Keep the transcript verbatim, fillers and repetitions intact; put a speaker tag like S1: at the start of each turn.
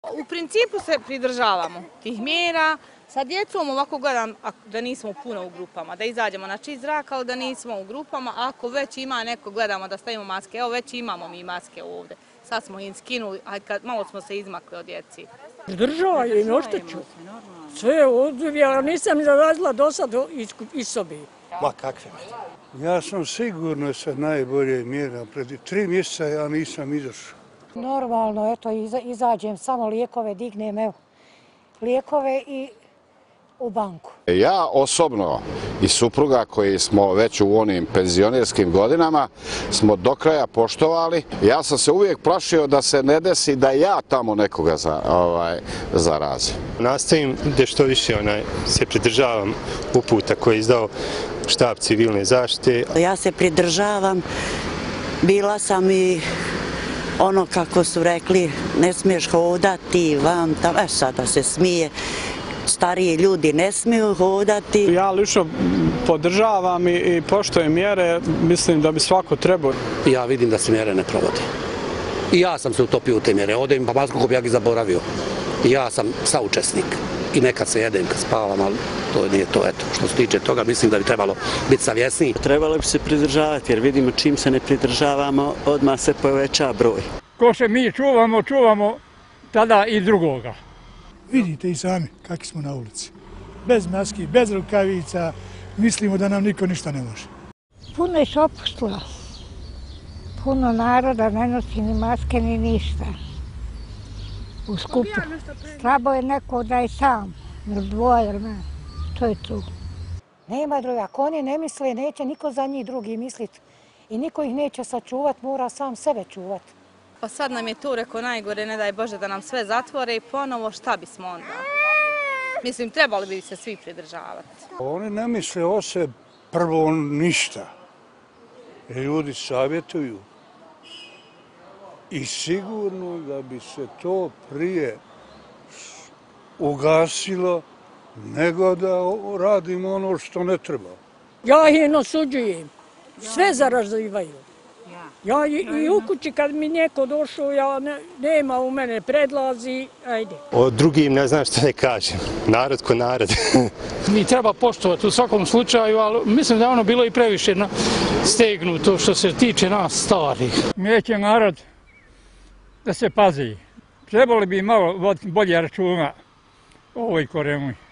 S1: U principu se pridržavamo tih mjera. Sa djecom ovako gledam da nismo puno u grupama, da izađemo na čist zrak, ali da nismo u grupama. Ako već ima neko, gledamo da stavimo maske. Evo već imamo mi maske ovdje. Sad smo im skinuli, a malo smo se izmakli od djeci.
S2: Pridržavam, ošteću. Sve ovdje, ja nisam zarazila do sad iz sobi.
S3: Ma kakve mjere?
S4: Ja sam sigurno sa najbolje mjera. Pred tri mjeseca ja nisam izašao.
S5: Normalno, eto, izađem, samo lijekove dignem, evo, lijekove i u banku.
S6: Ja osobno i supruga koji smo već u onim penzionerskim godinama smo do kraja poštovali. Ja sam se uvijek plašio da se ne desi da ja tamo nekoga za, ovaj, zarazim.
S3: Nastavim da što više onaj, se pridržavam uputa koje je izdao štab civilne zaštite.
S7: Ja se pridržavam, bila sam i ono kako su rekli, ne smiješ hodati vam tamo, e sada se smije. Stariji ljudi ne smiju hodati.
S8: Ja lično podržavam i poštujem mjere, mislim da bi svako trebao.
S9: Ja vidim da se mjere ne provode. I ja sam se utopio u te mjere, odem pa vas kako bi ja ih zaboravio. I ja sam saučesnik. I nekad se jedem, kad spavam, ali to nije to, eto. Što se tiče toga, mislim da bi trebalo biti savjesniji.
S10: Trebalo bi se pridržavati, jer vidimo čim se ne pridržavamo, odmah se poveća broj.
S2: Ko se mi čuvamo, čuvamo tada i drugoga.
S11: Vidite i sami kakvi smo na ulici. Bez maski, bez rukavica, mislimo da nam niko ništa ne može.
S5: Puno je opustilo. Puno naroda ne nosi ni maske ni ništa. U skupu. Slabo je neko da je sam, ili dvoje, ili ne. To je tu. Nema druga. Ako oni ne misle, neće niko za njih drugi misliti. I niko ih neće sačuvati, mora sam sebe čuvati.
S1: Pa sad nam je tu reko najgore, ne daj Bože da nam sve zatvore i ponovo šta bismo onda? Mislim, trebali bi se svi pridržavati.
S4: Oni ne misle o se prvo ništa. Ljudi savjetuju. I sigurno da bi se to prije ugasilo nego da radimo ono što ne treba.
S2: Ja ih ne osuđujem. Sve zarazivaju. Ja i u kući kad mi neko došao, ja nema u mene predlazi, ajde.
S3: O drugim ne znam što ne kažem. Narod ko narod.
S8: Mi treba poštovati u svakom slučaju, ali mislim da je ono bilo i previše stegnuto što se tiče nas starih. Neće narod da se pazi. Trebali bi malo bolje računa o ovoj koroni.